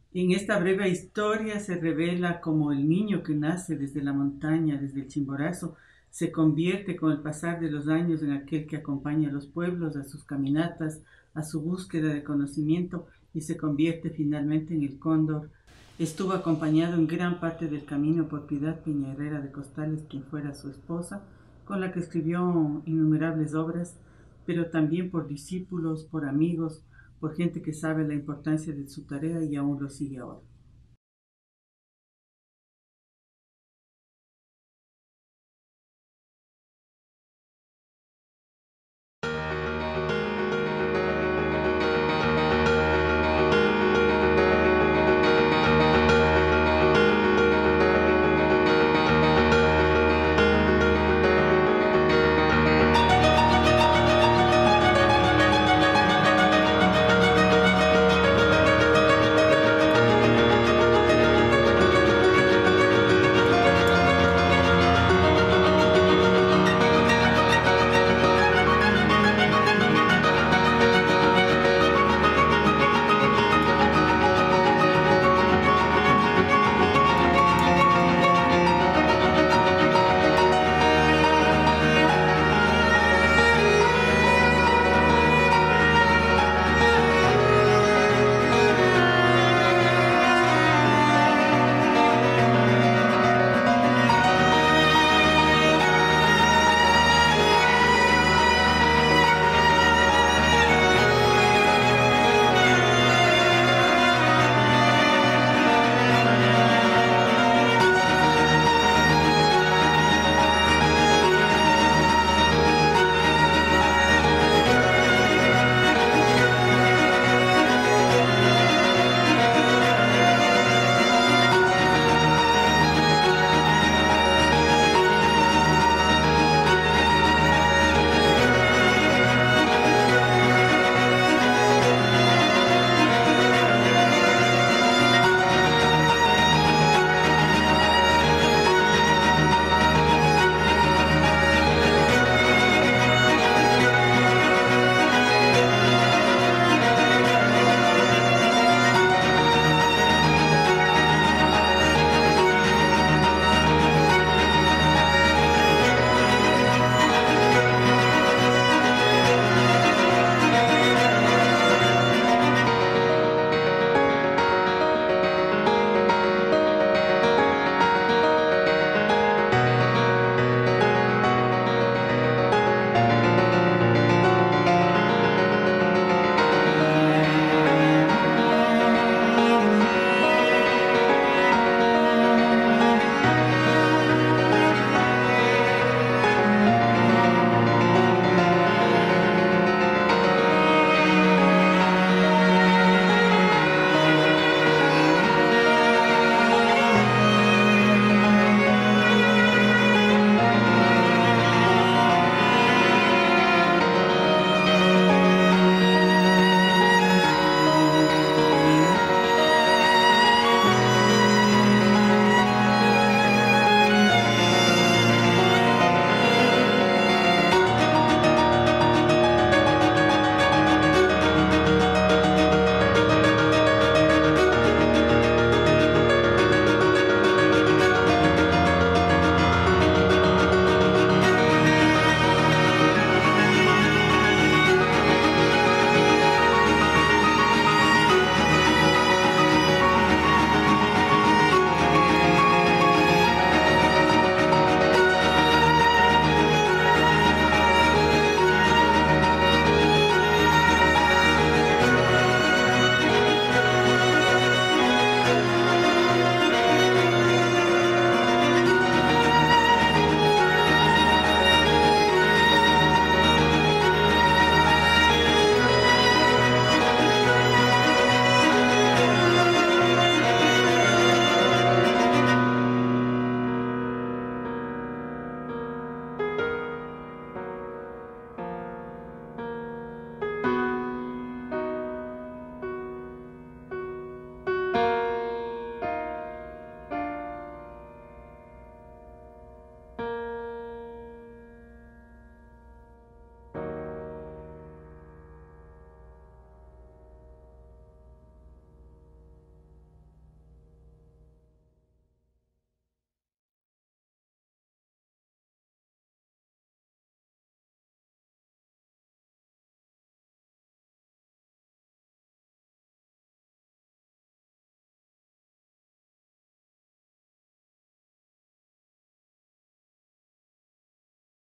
En esta breve historia se revela cómo el niño que nace desde la montaña, desde el Chimborazo, se convierte con el pasar de los años en aquel que acompaña a los pueblos, a sus caminatas, a su búsqueda de conocimiento y se convierte finalmente en el cóndor. Estuvo acompañado en gran parte del camino por Piedad Peña Herrera de Costales, quien fuera su esposa, con la que escribió innumerables obras, pero también por discípulos, por amigos, por gente que sabe la importancia de su tarea y aún lo sigue ahora.